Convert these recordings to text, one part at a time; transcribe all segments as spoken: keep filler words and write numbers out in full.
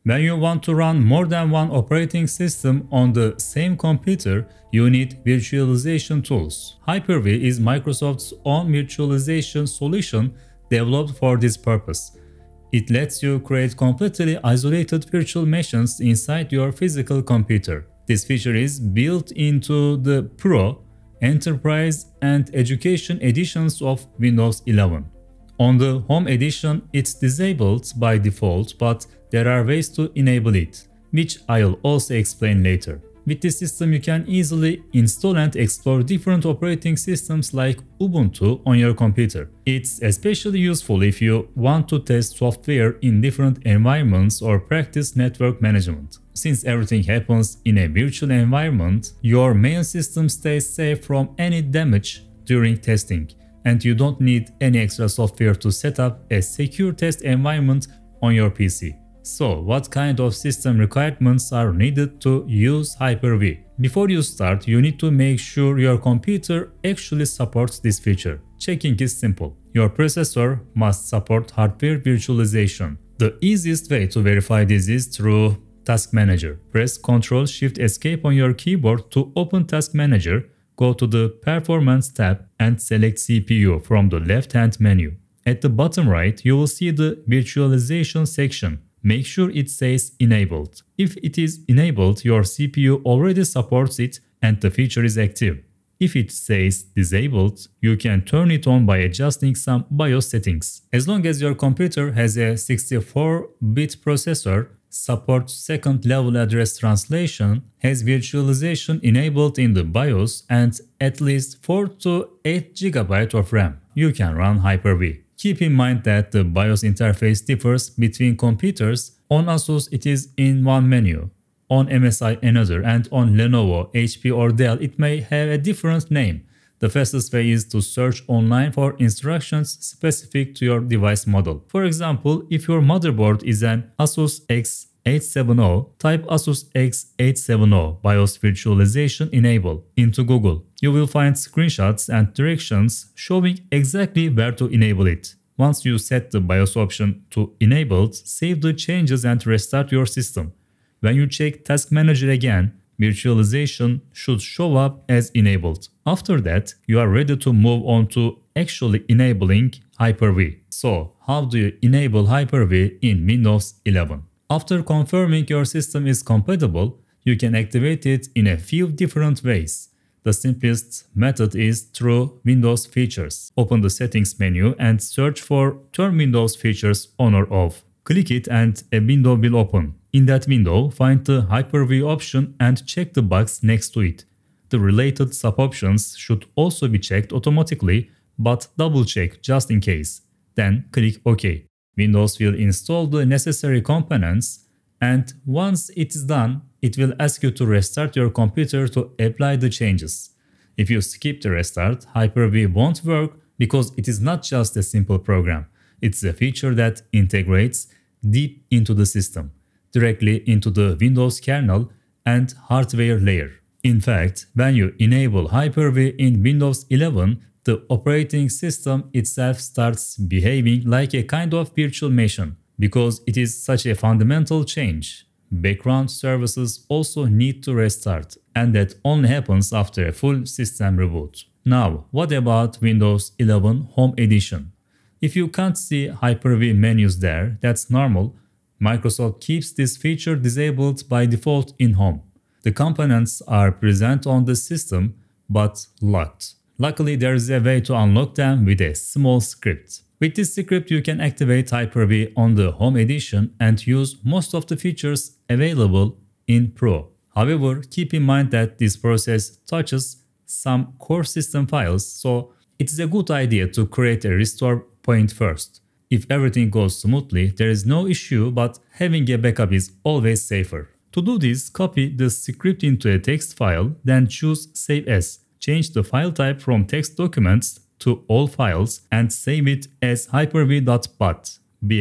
When you want to run more than one operating system on the same computer, you need virtualization tools. Hyper-V is Microsoft's own virtualization solution developed for this purpose. It lets you create completely isolated virtual machines inside your physical computer. This feature is built into the Pro, Enterprise, and Education editions of Windows eleven. On the Home edition, it's disabled by default, but there are ways to enable it, which I'll also explain later. With this system, you can easily install and explore different operating systems like Ubuntu on your computer. It's especially useful if you want to test software in different environments or practice network management. Since everything happens in a virtual environment, your main system stays safe from any damage during testing, and you don't need any extra software to set up a secure test environment on your P C. So, what kind of system requirements are needed to use Hyper-V? Before you start, you need to make sure your computer actually supports this feature. Checking is simple. Your processor must support hardware virtualization. The easiest way to verify this is through Task Manager. Press control shift escape on your keyboard to open Task Manager. Go to the Performance tab and select C P U from the left-hand menu. At the bottom right, you will see the Virtualization section. Make sure it says Enabled. If it is enabled, your C P U already supports it and the feature is active. If it says Disabled, you can turn it on by adjusting some BIOS settings. As long as your computer has a sixty-four bit processor, supports second-level address translation, has virtualization enabled in the BIOS, and at least four to eight gigabytes of RAM, you can run Hyper-V. Keep in mind that the BIOS interface differs between computers. On ASUS it is in one menu, on M S I another, and on Lenovo, H P or Dell it may have a different name. The fastest way is to search online for instructions specific to your device model. For example, if your motherboard is an ASUS X eight seventy, type ASUS X eight seventy BIOS Virtualization Enable into Google. You will find screenshots and directions showing exactly where to enable it. Once you set the BIOS option to Enabled, save the changes and restart your system. When you check Task Manager again, virtualization should show up as enabled. After that, you are ready to move on to actually enabling Hyper-V. So, how do you enable Hyper-V in Windows eleven? After confirming your system is compatible, you can activate it in a few different ways. The simplest method is through Windows Features. Open the Settings menu and search for Turn Windows Features on or off. Click it and a window will open. In that window, find the Hyper-V option and check the box next to it. The related sub-options should also be checked automatically, but double-check just in case. Then click OK. Windows will install the necessary components, and once it is done, it will ask you to restart your computer to apply the changes. If you skip the restart, Hyper-V won't work because it is not just a simple program. It's a feature that integrates deep into the system, directly into the Windows kernel and hardware layer. In fact, when you enable Hyper-V in Windows eleven, the operating system itself starts behaving like a kind of virtual machine. Because it is such a fundamental change, background services also need to restart, and that only happens after a full system reboot. Now, what about Windows eleven Home Edition? If you can't see Hyper-V menus there, that's normal. Microsoft keeps this feature disabled by default in Home. The components are present on the system, but locked. Luckily, there is a way to unlock them with a small script. With this script, you can activate Hyper-V on the Home Edition and use most of the features available in Pro. However, keep in mind that this process touches some core system files, so it is a good idea to create a restore point first. If everything goes smoothly, there is no issue, but having a backup is always safer. To do this, copy the script into a text file, then choose Save As. Change the file type from text documents to all files and save it as hyper-v dot bat.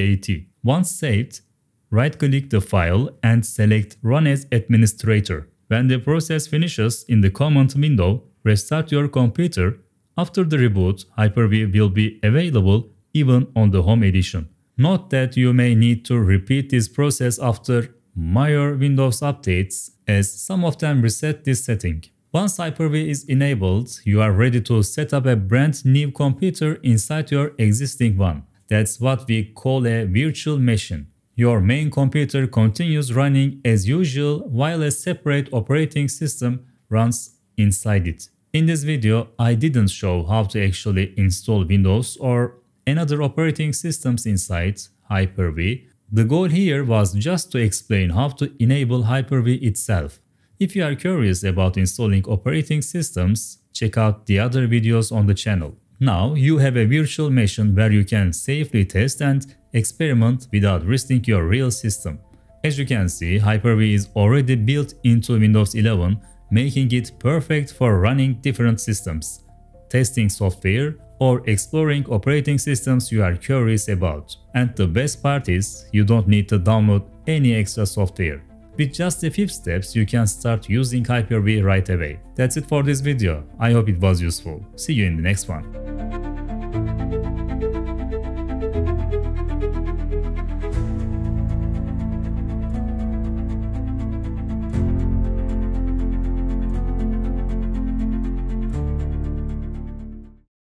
Once saved, right-click the file and select Run as Administrator. When the process finishes in the command window, restart your computer. After the reboot, Hyper-V will be available even on the Home Edition. Note that you may need to repeat this process after major Windows updates, as some of them reset this setting. Once Hyper-V is enabled, you are ready to set up a brand new computer inside your existing one. That's what we call a virtual machine. Your main computer continues running as usual while a separate operating system runs inside it. In this video, I didn't show how to actually install Windows or another operating systems inside Hyper-V. The goal here was just to explain how to enable Hyper-V itself. If you are curious about installing operating systems, check out the other videos on the channel. Now you have a virtual machine where you can safely test and experiment without risking your real system. As you can see, Hyper-V is already built into Windows eleven, making it perfect for running different systems, testing software, or exploring operating systems you are curious about. And the best part is, you don't need to download any extra software. With just a few steps, you can start using Hyper-V right away. That's it for this video. I hope it was useful. See you in the next one.